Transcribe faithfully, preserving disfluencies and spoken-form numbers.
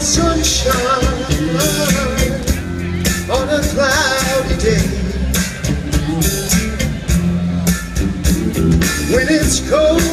sunshine on a cloudy day. When it's cold